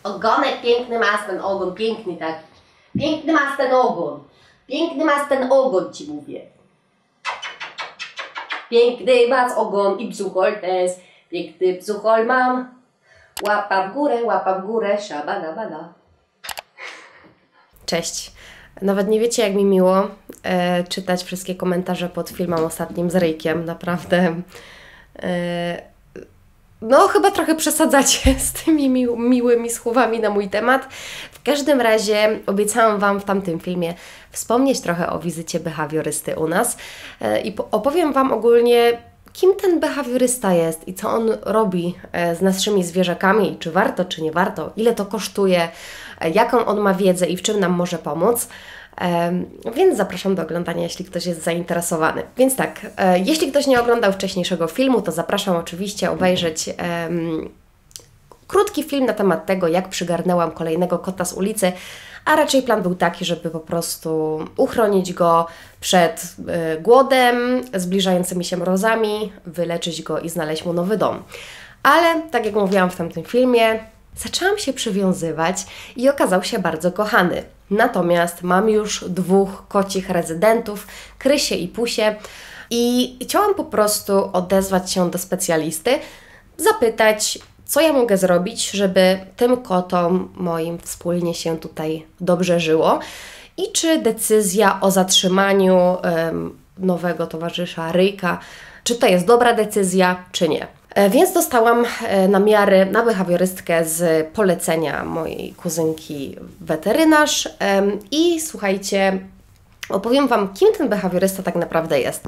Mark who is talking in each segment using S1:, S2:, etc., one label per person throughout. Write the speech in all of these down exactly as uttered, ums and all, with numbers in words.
S1: Ogonek piękny masz ten ogon, piękny taki. Piękny masz ten ogon. Piękny masz ten ogon, ci mówię. Piękny masz ogon i brzuchol też. Piękny brzuchol mam. Łapa w górę, łapa w górę, szabadabada. Cześć. Nawet nie wiecie, jak mi miło e, czytać wszystkie komentarze pod filmem ostatnim z Ryjkiem. Naprawdę. E, no, chyba trochę przesadzacie z tymi mi, miłymi słowami na mój temat. W każdym razie obiecałam Wam w tamtym filmie wspomnieć trochę o wizycie behawiorysty u nas e, i opowiem Wam ogólnie, kim ten behawiorysta jest i co on robi z naszymi zwierzakami, czy warto, czy nie warto, ile to kosztuje, jaką on ma wiedzę i w czym nam może pomóc. Więc zapraszam do oglądania, jeśli ktoś jest zainteresowany. Więc tak, jeśli ktoś nie oglądał wcześniejszego filmu, to zapraszam oczywiście obejrzeć um, krótki film na temat tego, jak przygarnęłam kolejnego kota z ulicy, a raczej plan był taki, żeby po prostu uchronić go przed y, głodem, zbliżającymi się mrozami, wyleczyć go i znaleźć mu nowy dom. Ale, tak jak mówiłam w tamtym filmie, zaczęłam się przywiązywać i okazał się bardzo kochany. Natomiast mam już dwóch kocich rezydentów, Krysię i Pusię, i chciałam po prostu odezwać się do specjalisty, zapytać, co ja mogę zrobić, żeby tym kotom moim wspólnie się tutaj dobrze żyło i czy decyzja o zatrzymaniu um, nowego towarzysza Ryjka, czy to jest dobra decyzja, czy nie. E, więc dostałam e, namiary na behawiorystkę z polecenia mojej kuzynki weterynarz e, i słuchajcie, opowiem Wam, kim ten behawiorysta tak naprawdę jest.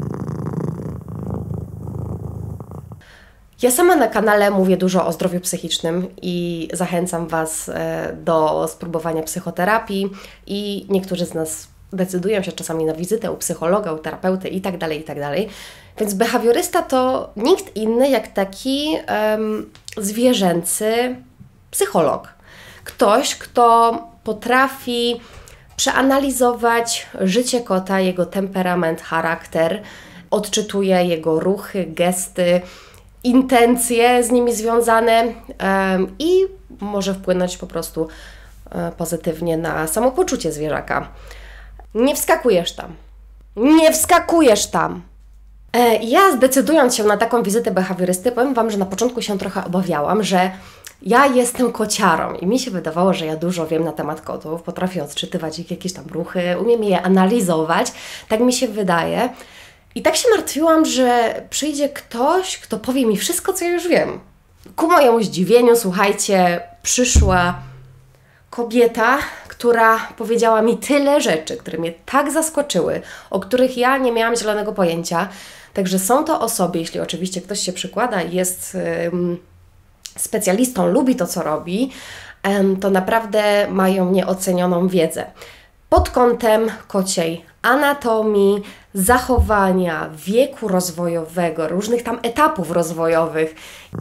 S1: Ja sama na kanale mówię dużo o zdrowiu psychicznym i zachęcam Was do spróbowania psychoterapii i niektórzy z nas decydują się czasami na wizytę u psychologa, u terapeuty itd., itd. Więc behawiorysta to nikt inny jak taki um, zwierzęcy psycholog. Ktoś, kto potrafi przeanalizować życie kota, jego temperament, charakter, odczytuje jego ruchy, gesty, intencje z nimi związane um, i może wpłynąć po prostu um, pozytywnie na samopoczucie zwierzaka. Nie wskakujesz tam. Nie wskakujesz tam! E, ja zdecydując się na taką wizytę behawiorysty, powiem Wam, że na początku się trochę obawiałam, że ja jestem kociarą i mi się wydawało, że ja dużo wiem na temat kotów, potrafię odczytywać ich jakieś tam ruchy, umiem je analizować, tak mi się wydaje. I tak się martwiłam, że przyjdzie ktoś, kto powie mi wszystko, co ja już wiem. Ku mojemu zdziwieniu, słuchajcie, przyszła kobieta, która powiedziała mi tyle rzeczy, które mnie tak zaskoczyły, o których ja nie miałam zielonego pojęcia. Także są to osoby, jeśli oczywiście ktoś się przykłada i jest ym, specjalistą, lubi to, co robi, ym, to naprawdę mają nieocenioną wiedzę. Pod kątem kociej anatomii, zachowania, wieku rozwojowego, różnych tam etapów rozwojowych.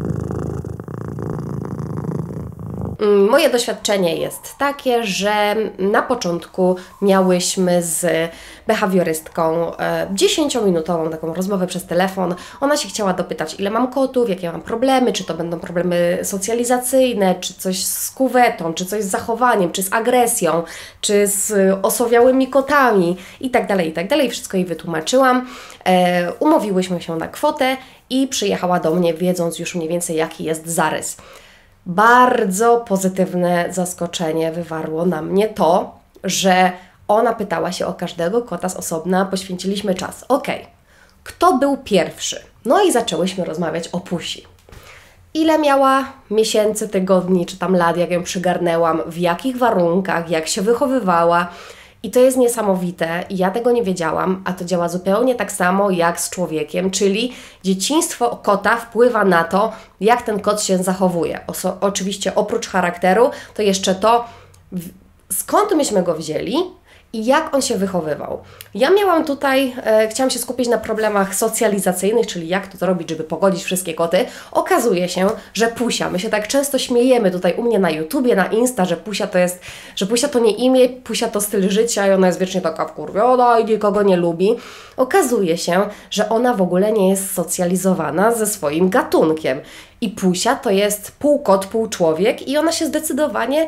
S1: Moje doświadczenie jest takie, że na początku miałyśmy z behawiorystką dziesięciominutową taką rozmowę przez telefon. Ona się chciała dopytać, ile mam kotów, jakie mam problemy, czy to będą problemy socjalizacyjne, czy coś z kuwetą, czy coś z zachowaniem, czy z agresją, czy z osowiałymi kotami i tak dalej, i tak dalej. Wszystko jej wytłumaczyłam. E, umówiłyśmy się na kwotę i przyjechała do mnie, wiedząc już mniej więcej, jaki jest zarys. Bardzo pozytywne zaskoczenie wywarło na mnie to, że ona pytała się o każdego kota z osobna, poświęciliśmy czas. Okej, okay. Kto był pierwszy? No i zaczęłyśmy rozmawiać o Pusi. Ile miała miesięcy, tygodni, czy tam lat, jak ją przygarnęłam, w jakich warunkach, jak się wychowywała. I to jest niesamowite i ja tego nie wiedziałam, a to działa zupełnie tak samo jak z człowiekiem, czyli dzieciństwo kota wpływa na to, jak ten kot się zachowuje. Oso- oczywiście oprócz charakteru, to jeszcze to, skąd myśmy go wzięli i jak on się wychowywał. Ja miałam tutaj, e, chciałam się skupić na problemach socjalizacyjnych, czyli jak to zrobić, żeby pogodzić wszystkie koty. Okazuje się, że Pusia, my się tak często śmiejemy tutaj u mnie na YouTubie, na Insta, że Pusia to jest, że Pusia to nie imię, Pusia to styl życia i ona jest wiecznie taka wkurwiona i nikogo nie lubi. Okazuje się, że ona w ogóle nie jest socjalizowana ze swoim gatunkiem. I Pusia to jest pół kot, pół człowiek i ona się zdecydowanie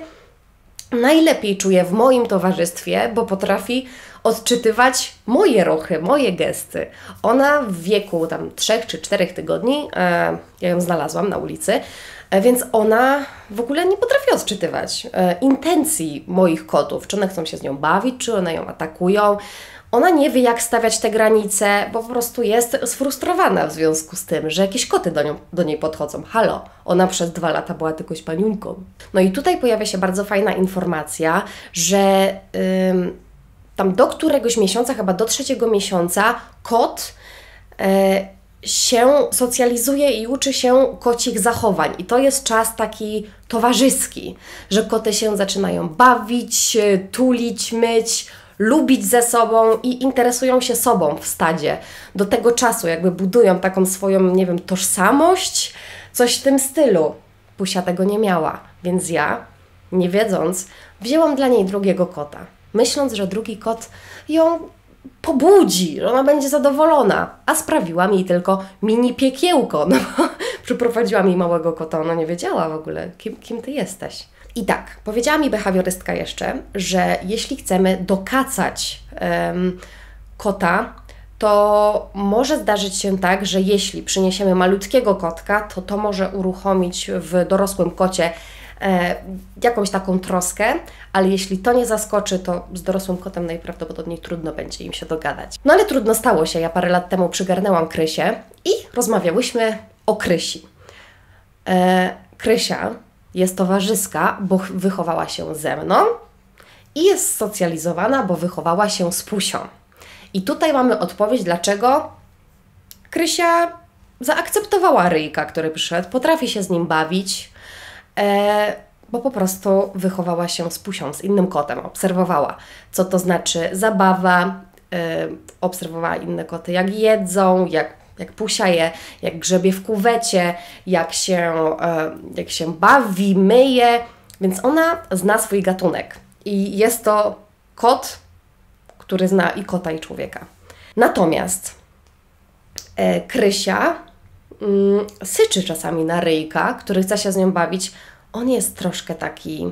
S1: najlepiej czuje w moim towarzystwie, bo potrafi odczytywać moje ruchy, moje gesty. Ona w wieku tam trzech czy czterech tygodni, e, ja ją znalazłam na ulicy, e, więc ona w ogóle nie potrafi odczytywać e, intencji moich kotów, czy one chcą się z nią bawić, czy one ją atakują. Ona nie wie, jak stawiać te granice, bo po prostu jest sfrustrowana w związku z tym, że jakieś koty do, nią, do niej podchodzą. Halo, ona przez dwa lata była tylko śpaniunką. No i tutaj pojawia się bardzo fajna informacja, że ym, tam do któregoś miesiąca, chyba do trzeciego miesiąca, kot e, się socjalizuje i uczy się kocich zachowań. I to jest czas taki towarzyski, że koty się zaczynają bawić, tulić, myć, lubić ze sobą i interesują się sobą w stadzie. Do tego czasu jakby budują taką swoją, nie wiem, tożsamość, coś w tym stylu. Pusia tego nie miała, więc ja, nie wiedząc, wzięłam dla niej drugiego kota, myśląc, że drugi kot ją pobudzi, że ona będzie zadowolona, a sprawiłam jej tylko mini piekiełko, no bo przyprowadziłam jej małego kota, ona nie wiedziała w ogóle, kim, kim Ty jesteś. I tak, powiedziała mi behawiorystka jeszcze, że jeśli chcemy dokacać um, kota, to może zdarzyć się tak, że jeśli przyniesiemy malutkiego kotka, to to może uruchomić w dorosłym kocie e, jakąś taką troskę, ale jeśli to nie zaskoczy, to z dorosłym kotem najprawdopodobniej trudno będzie im się dogadać. No ale trudno stało się. Ja parę lat temu przygarnęłam Krysię i rozmawiałyśmy o Krysi. E, Krysia jest towarzyska, bo wychowała się ze mną i jest socjalizowana, bo wychowała się z Pusią. I tutaj mamy odpowiedź, dlaczego Krysia zaakceptowała Ryjka, który przyszedł, potrafi się z nim bawić, e, bo po prostu wychowała się z Pusią, z innym kotem, obserwowała, co to znaczy zabawa, e, obserwowała inne koty, jak jedzą, jak jak Pusia je, jak grzebie w kuwecie, jak się, jak się bawi, myje, więc ona zna swój gatunek. I jest to kot, który zna i kota, i człowieka. Natomiast e, Krysia mm, syczy czasami na Ryjka, który chce się z nią bawić. On jest troszkę taki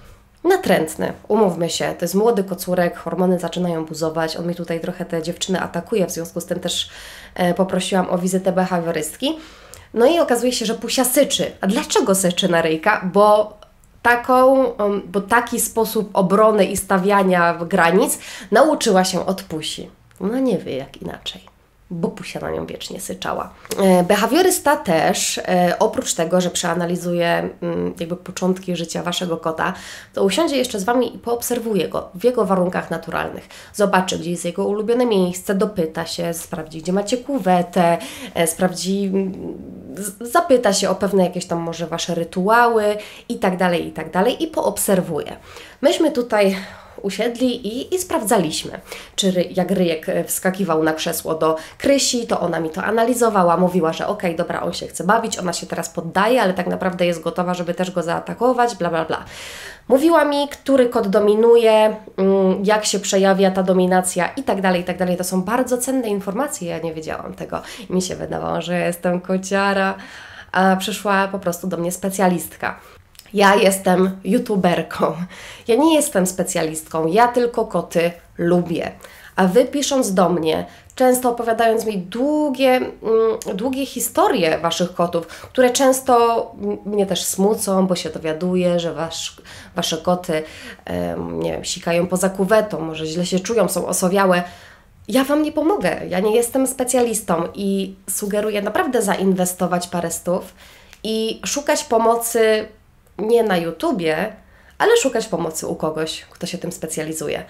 S1: natrętny, umówmy się, to jest młody kocurek, hormony zaczynają buzować, on mi tutaj trochę te dziewczyny atakuje, w związku z tym też e, poprosiłam o wizytę behawiorystki. No i okazuje się, że Pusia syczy. A dlaczego syczy na Ryjka? Bo, taką, um, bo taki sposób obrony i stawiania granic nauczyła się od Pusi. Ona nie wie jak inaczej, bo Pusia na nią wiecznie syczała. E, behawiorysta też, e, oprócz tego, że przeanalizuje m, jakby początki życia Waszego kota, to usiądzie jeszcze z Wami i poobserwuje go w jego warunkach naturalnych. Zobaczy, gdzie jest jego ulubione miejsce, dopyta się, sprawdzi, gdzie macie kuwetę, e, sprawdzi, m, z, zapyta się o pewne jakieś tam może Wasze rytuały i tak dalej, i tak dalej i poobserwuje. Myśmy tutaj usiedli i, i sprawdzaliśmy, czy ry, jak Ryjek wskakiwał na krzesło do Krysi, to ona mi to analizowała, mówiła, że okej, dobra, on się chce bawić, ona się teraz poddaje, ale tak naprawdę jest gotowa, żeby też go zaatakować, bla, bla, bla. Mówiła mi, który kot dominuje, jak się przejawia ta dominacja i tak dalej, i tak dalej. To są bardzo cenne informacje, ja nie wiedziałam tego. Mi się wydawało, że jestem kociara, a przyszła po prostu do mnie specjalistka. Ja jestem youtuberką, ja nie jestem specjalistką, ja tylko koty lubię. A Wy pisząc do mnie, często opowiadając mi długie, mm, długie historie Waszych kotów, które często mnie też smucą, bo się dowiaduję, że wasz, Wasze koty em, nie wiem, sikają poza kuwetą, może źle się czują, są osowiałe. Ja Wam nie pomogę, ja nie jestem specjalistą i sugeruję naprawdę zainwestować parę stów i szukać pomocy nie na YouTubie, ale szukać pomocy u kogoś, kto się tym specjalizuje.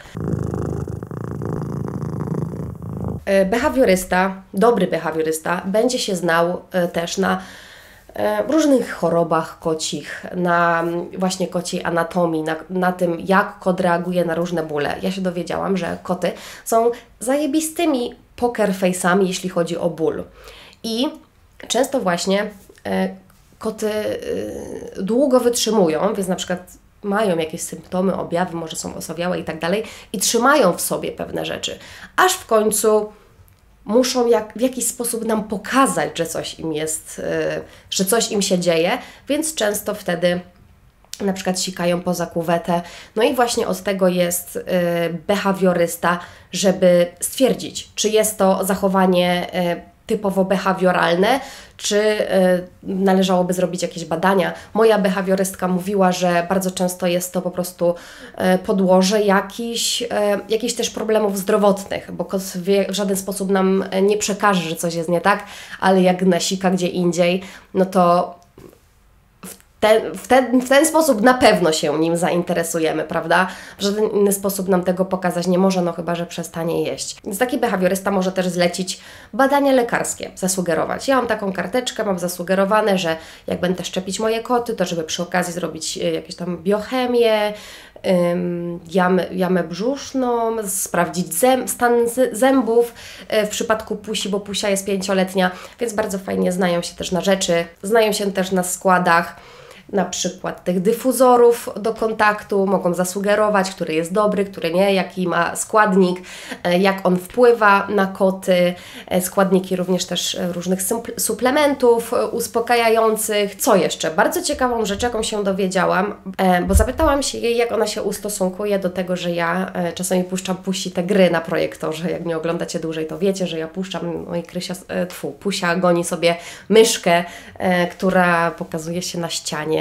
S1: Behawiorysta, dobry behawiorysta, będzie się znał też na różnych chorobach kocich, na właśnie kociej anatomii, na, na tym, jak kot reaguje na różne bóle. Ja się dowiedziałam, że koty są zajebistymi poker face'ami, jeśli chodzi o ból. I często właśnie e, koty e, długo wytrzymują, więc na przykład mają jakieś symptomy, objawy, może są osowiałe i tak dalej i trzymają w sobie pewne rzeczy, aż w końcu muszą jak, w jakiś sposób nam pokazać, że coś im jest, yy, że coś im się dzieje, więc często wtedy na przykład sikają poza kuwetę. No i właśnie od tego jest yy, behawiorysta, żeby stwierdzić, czy jest to zachowanie yy, typowo behawioralne, czy y, należałoby zrobić jakieś badania. Moja behawiorystka mówiła, że bardzo często jest to po prostu y, podłoże jakichś y, jakich też problemów zdrowotnych, bo kot w, w żaden sposób nam nie przekaże, że coś jest nie tak, ale jak nasika gdzie indziej, no to Ten, w, ten, w ten sposób na pewno się nim zainteresujemy, prawda? W żaden inny sposób nam tego pokazać nie może, no chyba że przestanie jeść. Więc taki behawiorysta może też zlecić badania lekarskie, zasugerować. Ja mam taką karteczkę, mam zasugerowane, że jak będę szczepić moje koty, to żeby przy okazji zrobić jakieś tam biochemię, ym, jamę, jamę brzuszną, sprawdzić zęb, stan zębów w przypadku Pusi, bo Pusia jest pięcioletnia, więc bardzo fajnie znają się też na rzeczy, znają się też na składach, na przykład tych dyfuzorów do kontaktu, mogą zasugerować, który jest dobry, który nie, jaki ma składnik, jak on wpływa na koty, składniki również też różnych suplementów uspokajających. Co jeszcze? Bardzo ciekawą rzecz, jaką się dowiedziałam, bo zapytałam się jej, jak ona się ustosunkuje do tego, że ja czasami puszczam Pusi te gry na projektorze. Jak mnie oglądacie dłużej, to wiecie, że ja puszczam, no i Krysia, tfu, Pusia goni sobie myszkę, która pokazuje się na ścianie,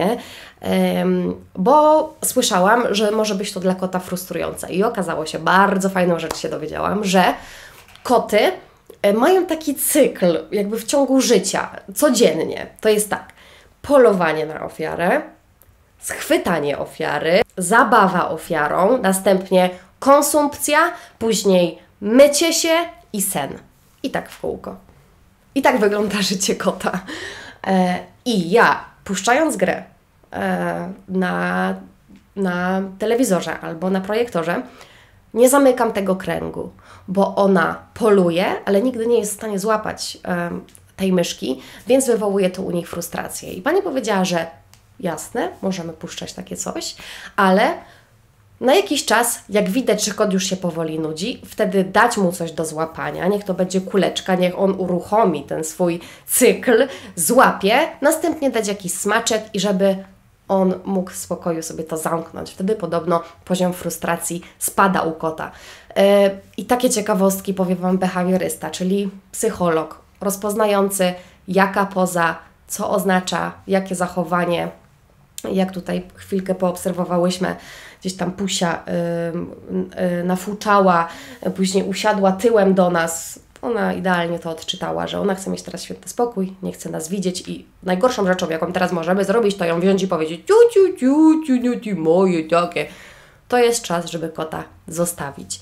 S1: bo słyszałam, że może być to dla kota frustrujące i okazało się, bardzo fajną rzecz się dowiedziałam, że koty mają taki cykl jakby w ciągu życia, codziennie. To jest tak, polowanie na ofiarę, schwytanie ofiary, zabawa ofiarą, następnie konsumpcja, później mycie się i sen. I tak w kółko. I tak wygląda życie kota. I ja, puszczając grę na, na telewizorze albo na projektorze, nie zamykam tego kręgu, bo ona poluje, ale nigdy nie jest w stanie złapać um, tej myszki, więc wywołuje to u nich frustrację. I pani powiedziała, że jasne, możemy puszczać takie coś, ale na jakiś czas, jak widać, że kot już się powoli nudzi, wtedy dać mu coś do złapania, niech to będzie kuleczka, niech on uruchomi ten swój cykl, złapie, następnie dać jakiś smaczek i żeby on mógł w spokoju sobie to zamknąć. Wtedy podobno poziom frustracji spada u kota. Yy, I takie ciekawostki powie Wam behawiorysta, czyli psycholog rozpoznający, jaka poza, co oznacza, jakie zachowanie. Jak tutaj chwilkę poobserwowałyśmy, gdzieś tam Pusia yy, yy, nafuczała, później usiadła tyłem do nas. Ona idealnie to odczytała, że ona chce mieć teraz święty spokój, nie chce nas widzieć i najgorszą rzeczą, jaką teraz możemy zrobić, to ją wziąć i powiedzieć ciu, ciu, ciu, ciu, ciu, ciu, moje takie. To jest czas, żeby kota zostawić.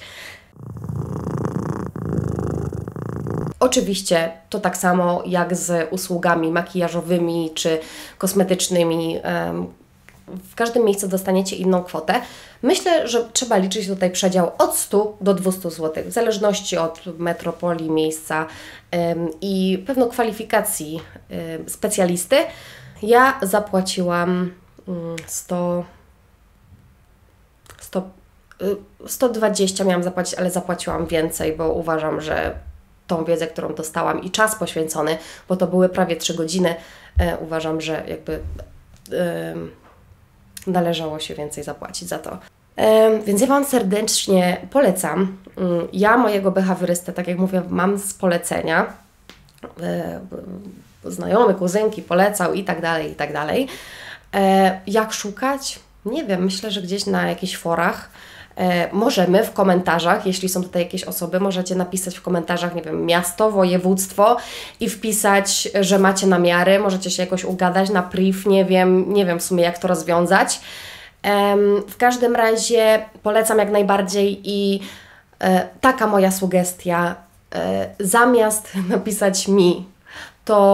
S1: Oczywiście to tak samo jak z usługami makijażowymi czy kosmetycznymi. W każdym miejscu dostaniecie inną kwotę. Myślę, że trzeba liczyć tutaj przedział od stu do dwustu złotych, w zależności od metropolii, miejsca ym, i pewno kwalifikacji ym, specjalisty. Ja zapłaciłam ym, sto, sto, y, sto dwadzieścia miałam zapłacić, ale zapłaciłam więcej, bo uważam, że tą wiedzę, którą dostałam i czas poświęcony, bo to były prawie trzy godziny, y, uważam, że jakby y, należało się więcej zapłacić za to. E, więc ja Wam serdecznie polecam. Ja mojego behawiorystę, tak jak mówię, mam z polecenia. E, znajomy, kuzynki polecał i tak dalej, i tak dalej. E, jak szukać? Nie wiem, myślę, że gdzieś na jakichś forach. E, możemy w komentarzach, jeśli są tutaj jakieś osoby, możecie napisać w komentarzach, nie wiem, miasto, województwo i wpisać, że macie namiary, możecie się jakoś ugadać na priv, nie wiem, nie wiem w sumie jak to rozwiązać. E, w każdym razie polecam jak najbardziej i e, taka moja sugestia, e, zamiast napisać mi, to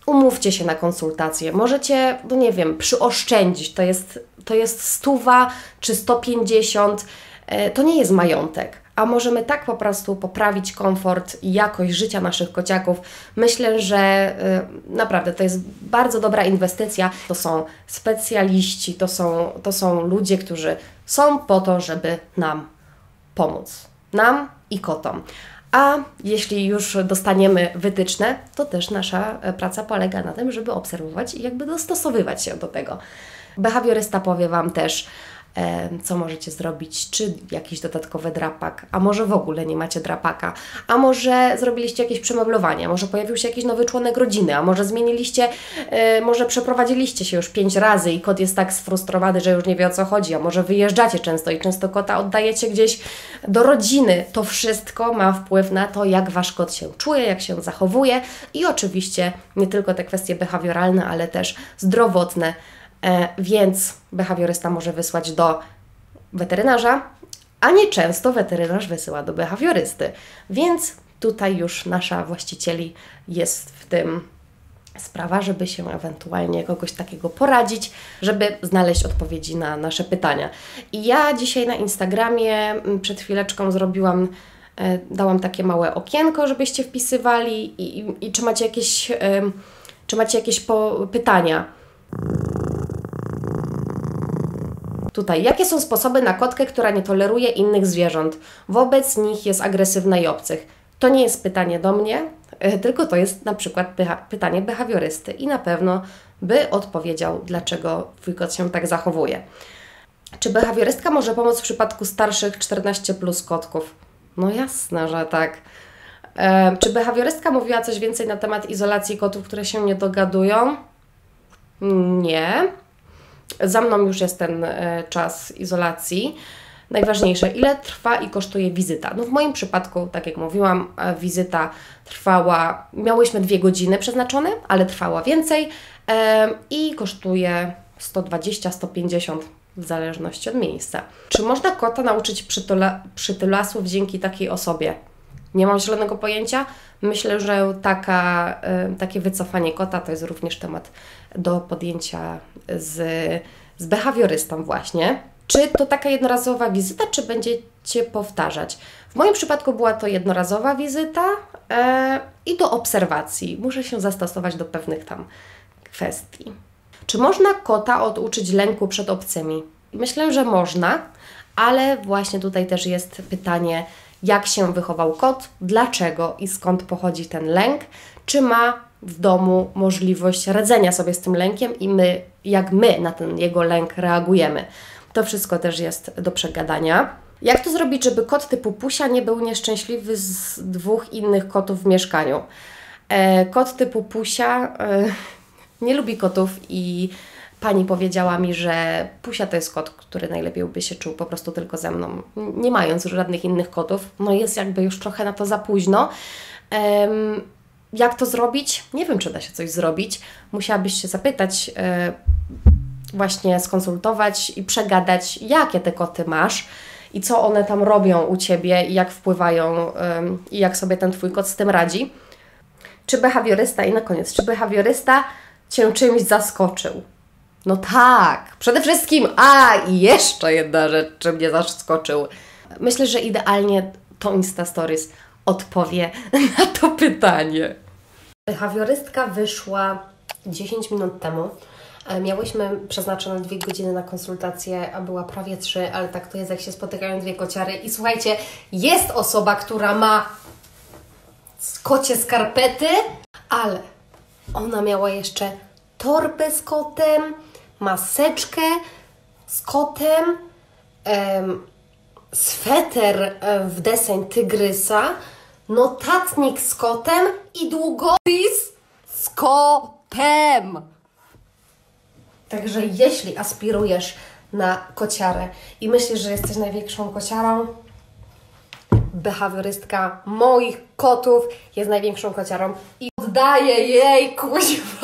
S1: umówcie się na konsultację. Możecie, no nie wiem, przyoszczędzić. To jest, to jest stuwa czy sto pięćdziesiąt. To nie jest majątek. A możemy tak po prostu poprawić komfort i jakość życia naszych kociaków. Myślę, że y, naprawdę to jest bardzo dobra inwestycja. To są specjaliści, to są, to są ludzie, którzy są po to, żeby nam pomóc. Nam i kotom. A jeśli już dostaniemy wytyczne, to też nasza praca polega na tym, żeby obserwować i jakby dostosowywać się do tego. Behawiorysta powie Wam też, co możecie zrobić, czy jakiś dodatkowy drapak, a może w ogóle nie macie drapaka, a może zrobiliście jakieś przemeblowanie, a może pojawił się jakiś nowy członek rodziny, a może zmieniliście, yy, może przeprowadziliście się już pięć razy i kot jest tak sfrustrowany, że już nie wie, o co chodzi, a może wyjeżdżacie często i często kota oddajecie gdzieś do rodziny. To wszystko ma wpływ na to, jak Wasz kot się czuje, jak się zachowuje i oczywiście nie tylko te kwestie behawioralne, ale też zdrowotne. E, więc behawiorysta może wysłać do weterynarza, a nie często weterynarz wysyła do behawiorysty. Więc tutaj już nasza właścicieli jest w tym sprawa, żeby się ewentualnie kogoś takiego poradzić, żeby znaleźć odpowiedzi na nasze pytania. I ja dzisiaj na Instagramie przed chwileczką zrobiłam, e, dałam takie małe okienko, żebyście wpisywali i, i, i czy macie jakieś, e, czy macie jakieś po, pytania. Tutaj, jakie są sposoby na kotkę, która nie toleruje innych zwierząt? Wobec nich jest agresywna i obcych. To nie jest pytanie do mnie, tylko to jest na przykład pytanie behawiorysty i na pewno by odpowiedział, dlaczego Twój kot się tak zachowuje. Czy behawiorystka może pomóc w przypadku starszych czternaście plus kotków? No jasne, że tak. E, czy behawiorystka mówiła coś więcej na temat izolacji kotów, które się nie dogadują? Nie. Za mną już jest ten e, czas izolacji. Najważniejsze, ile trwa i kosztuje wizyta? No w moim przypadku, tak jak mówiłam, wizyta trwała, miałyśmy dwie godziny przeznaczone, ale trwała więcej e, i kosztuje sto dwadzieścia do stu pięćdziesięciu w zależności od miejsca. Czy można kota nauczyć przytula, przytulasów dzięki takiej osobie? Nie mam zielonego pojęcia. Myślę, że taka, y, takie wycofanie kota to jest również temat do podjęcia z, z behawiorystą właśnie. Czy to taka jednorazowa wizyta, czy będziecie powtarzać? W moim przypadku była to jednorazowa wizyta y, i do obserwacji. Muszę się zastosować do pewnych tam kwestii. Czy można kota oduczyć lęku przed obcymi? Myślę, że można, ale właśnie tutaj też jest pytanie, jak się wychował kot, dlaczego i skąd pochodzi ten lęk, czy ma w domu możliwość radzenia sobie z tym lękiem i my, jak my na ten jego lęk reagujemy. To wszystko też jest do przegadania. Jak to zrobić, żeby kot typu Pusia nie był nieszczęśliwy z dwóch innych kotów w mieszkaniu? E, kot typu Pusia e, nie lubi kotów i pani powiedziała mi, że Pusia to jest kot, który najlepiej by się czuł po prostu tylko ze mną, nie mając żadnych innych kotów. No jest jakby już trochę na to za późno. Um, jak to zrobić? Nie wiem, czy da się coś zrobić. Musiałabyś się zapytać, e, właśnie skonsultować i przegadać, jakie te koty masz i co one tam robią u Ciebie i jak wpływają e, i jak sobie ten Twój kot z tym radzi. Czy behawiorysta, i na koniec, czy behawiorysta Cię czymś zaskoczył? No tak, przede wszystkim, a i jeszcze jedna rzecz, czy mnie zaskoczył. Myślę, że idealnie to Insta Stories odpowie na to pytanie. Behawiorystka wyszła dziesięć minut temu. Miałyśmy przeznaczone dwie godziny na konsultację, a była prawie trzy, ale tak to jest, jak się spotykają dwie kociary. I słuchajcie, jest osoba, która ma kocie skarpety, ale ona miała jeszcze torbę z kotem, maseczkę z kotem, em, sweter w deseń tygrysa, notatnik z kotem i długopis z kotem. Także jeśli aspirujesz na kociarę i myślisz, że jesteś największą kociarą, behawiorystka moich kotów jest największą kociarą i oddaję jej, kuźwa.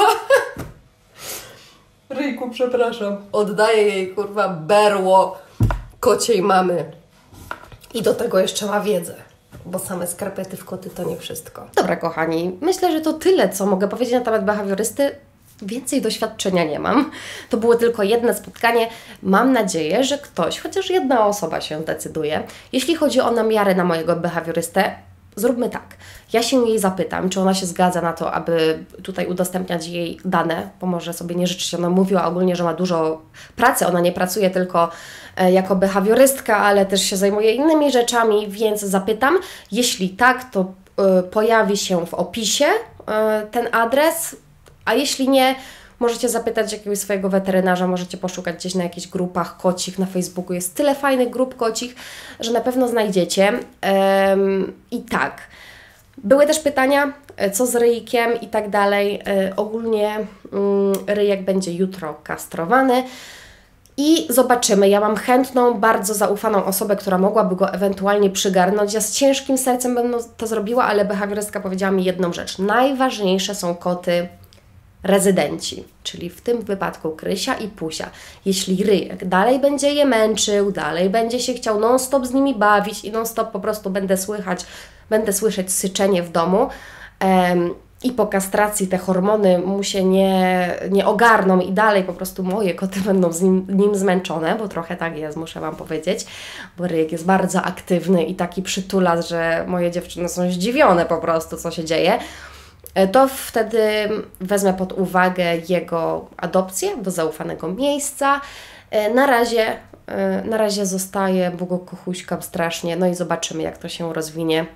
S1: Ryjku, przepraszam. Oddaję jej, kurwa, berło kociej mamy. I do tego jeszcze ma wiedzę. bo same skarpety w koty to nie wszystko. Dobra, kochani, myślę, że to tyle, co mogę powiedzieć na temat behawiorysty. Więcej doświadczenia nie mam. To było tylko jedno spotkanie. Mam nadzieję, że ktoś, chociaż jedna osoba się decyduje. Jeśli chodzi o namiary na mojego behawiorystę, zróbmy tak. Ja się jej zapytam, czy ona się zgadza na to, aby tutaj udostępniać jej dane, bo może sobie nie życzy. Ona mówiła ogólnie, że ma dużo pracy. Ona nie pracuje tylko jako behawiorystka, ale też się zajmuje innymi rzeczami, więc zapytam. Jeśli tak, to y, pojawi się w opisie y, ten adres. A jeśli nie, możecie zapytać jakiegoś swojego weterynarza, możecie poszukać gdzieś na jakichś grupach kocich na Facebooku. Jest tyle fajnych grup kocich, że na pewno znajdziecie. Ym, I tak, były też pytania, co z ryjkiem i tak dalej. Yy, ogólnie yy, ryjek będzie jutro kastrowany. I zobaczymy, ja mam chętną, bardzo zaufaną osobę, która mogłaby go ewentualnie przygarnąć. Ja z ciężkim sercem bym to zrobiła, ale behawiorystka powiedziała mi jedną rzecz. Najważniejsze są koty rezydenci, czyli w tym wypadku Krysia i Pusia. Jeśli ryjek dalej będzie je męczył, dalej będzie się chciał non-stop z nimi bawić i non-stop po prostu będę słychać, będę słyszeć syczenie w domu em, i po kastracji te hormony mu się nie, nie ogarną i dalej po prostu moje koty będą z nim, nim zmęczone, bo trochę tak jest, muszę Wam powiedzieć, bo ryjek jest bardzo aktywny i taki przytulas, że moje dziewczyny są zdziwione po prostu, co się dzieje. To wtedy wezmę pod uwagę jego adopcję do zaufanego miejsca. Na razie, na razie zostaje, bo go kochuśkam strasznie, no i zobaczymy, jak to się rozwinie.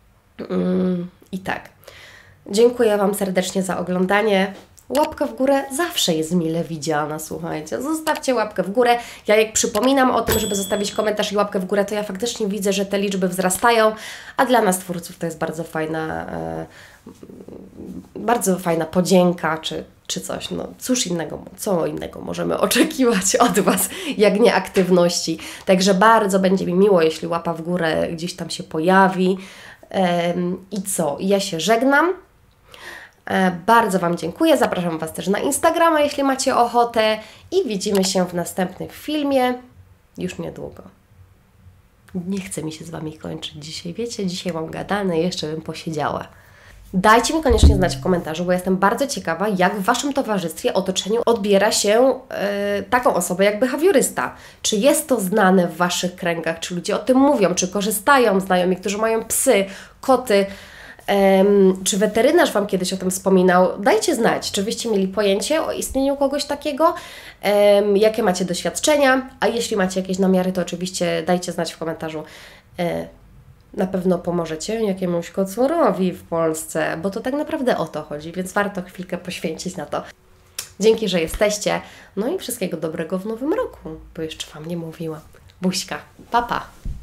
S1: I tak. Dziękuję Wam serdecznie za oglądanie. Łapka w górę zawsze jest mile widziana, słuchajcie. Zostawcie łapkę w górę. Ja jak przypominam o tym, żeby zostawić komentarz i łapkę w górę, to ja faktycznie widzę, że te liczby wzrastają, a dla nas twórców to jest bardzo fajna, e, bardzo fajna podzięka, czy, czy coś. No cóż innego, co innego możemy oczekiwać od Was, jak nie aktywności. Także bardzo będzie mi miło, jeśli łapa w górę gdzieś tam się pojawi. E, I co? Ja się żegnam. Bardzo Wam dziękuję. Zapraszam Was też na Instagrama, jeśli macie ochotę. I widzimy się w następnym filmie już niedługo. Nie chce mi się z Wami kończyć dzisiaj. Wiecie, dzisiaj mam gadane, jeszcze bym posiedziała. Dajcie mi koniecznie znać w komentarzu, bo jestem bardzo ciekawa, jak w Waszym towarzystwie, otoczeniu odbiera się yy, taką osobę jak behawiorysta. Czy jest to znane w Waszych kręgach? Czy ludzie o tym mówią? Czy korzystają znajomi, którzy mają psy, koty? Um, czy weterynarz Wam kiedyś o tym wspominał? Dajcie znać, czy Wyście mieli pojęcie o istnieniu kogoś takiego, um, jakie macie doświadczenia, a jeśli macie jakieś namiary, to oczywiście dajcie znać w komentarzu. E, na pewno pomożecie jakiemuś kocorowi w Polsce, bo to tak naprawdę o to chodzi, więc warto chwilkę poświęcić na to. Dzięki, że jesteście, no i wszystkiego dobrego w nowym roku, bo jeszcze Wam nie mówiłam. Buźka, pa pa!